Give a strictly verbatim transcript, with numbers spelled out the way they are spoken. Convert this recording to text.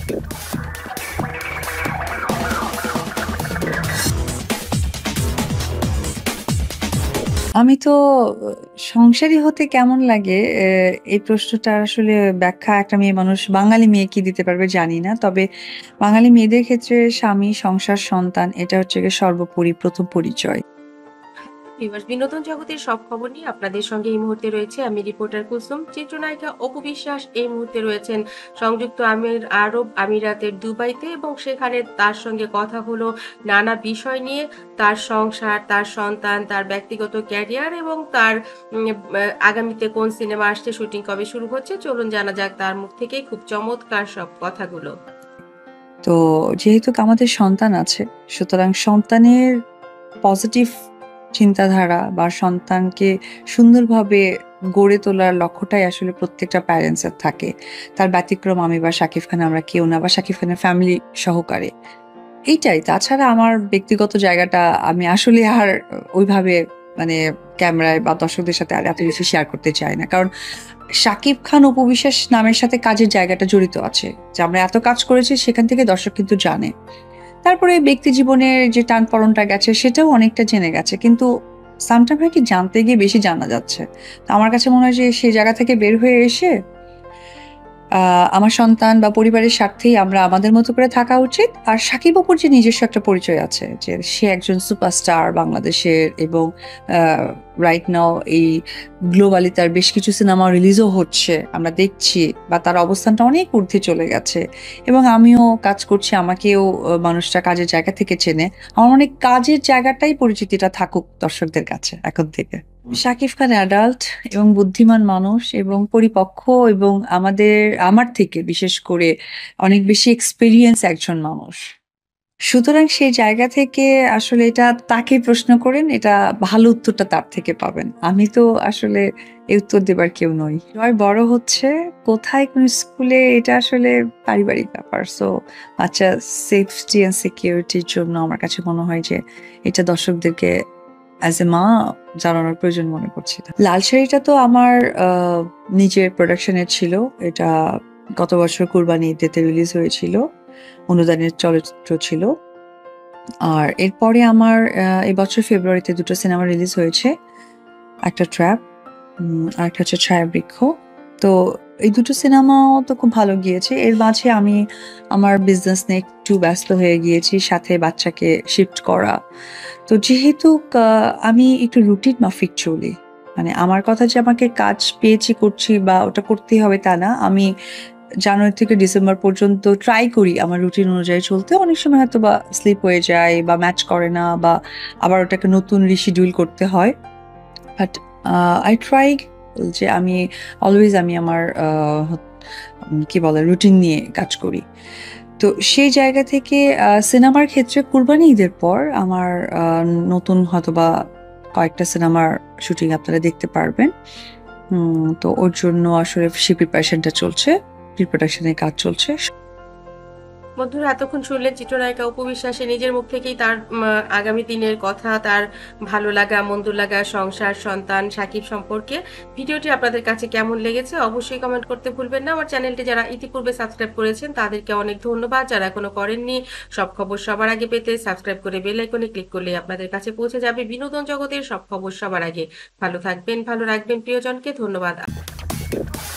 আমি তো অ সংসারী হতে কেমন লাগে এ এই প্রশ্নটার আসলে ব্যাখ্যা একটা মেয়ে মানুষ বাঙালি মেয়ে কি দিতে পারবে জানি না। তবে বাঙালি মেয়েদের ক্ষেত্রে স্বামী, সংসার, সন্তান এটা হচ্ছে গিয়ে সর্বোপরি প্রথম পরিচয়। ভিউয়ার্স, বিনোদন জগতের সব খবর নিয়ে আপনাদের সঙ্গে এই মুহূর্তে রয়েছে আমি রিপোর্টার কুলসুম। চিত্রনায়িকা অপু বিশ্বাস এই মুহূর্তে রয়েছেন সংযুক্ত আমির আরব আমিরাতের দুবাইতে এবং সেখানে তার সঙ্গে কথা হলো নানা বিষয় নিয়ে। তার সংসার, তার সন্তান, তার ব্যক্তিগত ক্যারিয়ার এবং তার উম, আহ, আগামীতে কোন সিনেমা আসছে, শুটিং কবে শুরু হচ্ছে, চলুন জানা যাক তার মুখ থেকেই খুব চমৎকার সব কথাগুলো। তো যেহেতু আমাদের সন্তান আছে, সুতরাং সন্তানের পজিটিভ চিন্তাধারা বা সন্তানকে সুন্দরভাবে গড়ে তোলার লক্ষ্যটাই আসলে প্রত্যেকটা প্যারেন্টস এর থাকে। তার ব্যতিক্রম আমি বা শাকিব খান আমরা কেউ না, বা শাকিব খানের ফ্যামিলি সহকারে। এইটাই। তাছাড়া আমার ব্যক্তিগত জায়গাটা আমি আসলে আর ওইভাবে মানে ক্যামেরায় বা দর্শকদের সাথে আর এত বেশি শেয়ার করতে চাই না। কারণ শাকিব খান, অপু বিশ্বাস নামের সাথে কাজের জায়গাটা জড়িত আছে। যে আমরা এত কাজ করেছি সেখান থেকে দর্শক কিন্তু জানে। তারপরে ব্যক্তি জীবনের যে টানপোড়েনটা গেছে সেটাও অনেকটা জেনে গেছে। কিন্তু সামটাইম হয় কি জানতে গিয়ে বেশি জানা যাচ্ছে। তো আমার কাছে মনে হয় যে সেই জায়গা থেকে বের হয়ে এসে আ আমার সন্তান বা পরিবারের স্বার্থেই আমরা আমাদের মতো করে থাকা উচিত। আর শাকিব অপুর যে নিজস্ব একটা পরিচয় আছে যে সে একজন সুপারস্টার বাংলাদেশের, এবং আ রাইট নাও এই গ্লোবালি তার বেশ কিছু সিনেমা রিলিজও হচ্ছে। আমরা দেখছি, বা তার অবস্থানটা অনেক ঊর্ধ্বে চলে গেছে। এবং আমিও কাজ করছি, আমাকেও অ মানুষটা কাজের জায়গা থেকে চেনে। আমার মনে হয় কাজের জায়গাটাই পরিচিতিটা থাকুক দর্শকদের কাছে এখন থেকে। শাকিব খান অ্যাডাল্ট এবং বুদ্ধিমান মানুষ এবং পরিপক্ক, এবং আমাদের আমার থেকে বিশেষ করে অনেক বেশি এক্সপেরিয়েন্স একজন মানুষ। সুতরাং সেই জায়গা থেকে আসলে এটা তাকে প্রশ্ন করেন, এটা ভালো উত্তরটা তার থেকে পাবেন। আমি তো আসলে এই উত্তর দেবার কেউ নই। জয় বড় হচ্ছে, কোথায় কোন স্কুলে এটা আসলে পারিবারিক ব্যাপার। সো বাচ্চার সেফটি অ্যান্ড সিকিউরিটির জন্য আমার কাছে মনে হয় যে এটা দর্শকদেরকে অ্যাজ এ মা জানানোর প্রয়োজন মনে করছি না। লাল শাড়িটা তো আমার আ নিজের প্রোডাকশনের ছিল। এটা গত বছর কুরবানি ঈদেতে রিলিজ হয়েছিল। অনুদানের চলচ্চিত্র ছিল। আর এরপরে আমার আ এবছর ফেব্রুয়ারিতে দুটো সিনেমা রিলিজ হয়েছে। একটা 'ট্র্যাপ' উম আরেকটা হচ্ছে 'ছায়াবৃক্ষ'। তো এই দুটো সিনেমাও তো খুব ভালো গিয়েছে। এর মাঝে আমি আমার বিজনেস নিয়ে একটু ব্যস্ত হয়ে গিয়েছি। সাথে বাচ্চাকে শিফট করা। তো যেহেতু কা আমি একটু রুটিন মাফিক চলি। মানে আমার কথা যে আমাকে কাজ পেয়েছি করছি বা ওটা করতেই হবে তা না। আমি জানুয়ারি থেকে ডিসেম্বর পর্যন্ত ট্রাই করি আমার রুটিন অনুযায়ী চলতে। অনেক সময় হয়তোবা স্লিপ হয়ে যায় বা ম্যাচ করে না, বা আবার ওটাকে নতুন রিশিডিউল করতে হয়। বাট আ I try যে আমি অলওয়েজ আমি আমার আ উম কি বলে রুটিন নিয়ে কাজ করি। তো সেই জায়গা থেকে আ সিনেমার ক্ষেত্রে কুরবানি ঈদের পর আমার আ নতুন হয়তোবা কয়েকটা সিনেমার শুটিং আপনারা দেখতে পারবেন। হুম, তো ওর জন্য আসলে সেই প্রিপারেশন টা চলছে। প্রি-প্রোডাকশন এর কাজ চলছে। বন্ধুরা, এতক্ষণ শুনলেন চিত্রনায়িকা অপু বিশ্বাসের নিজের মুখ থেকেই তার উম, আগামী দিনের কথা, তার ভালো লাগা মন্দ লাগা, সংসার, সন্তান, সাকিব সম্পর্কে। ভিডিওটি আপনাদের কাছে কেমন লেগেছে অবশ্যই কমেন্ট করতে ভুলবেন না। আমার চ্যানেলটি যারা ইতিপূর্বে সাবস্ক্রাইব করেছেন তাদেরকে অনেক ধন্যবাদ। যারা এখনো করেননি, সব খবর সবার আগে পেতে সাবস্ক্রাইব করে বেল আইকনে ক্লিক করলে আপনাদের কাছে পৌঁছে যাবে বিনোদন জগতের সব খবর সবার আগে। ভালো থাকবেন, ভালো রাখবেন প্রিয়জনকে। ধন্যবাদ।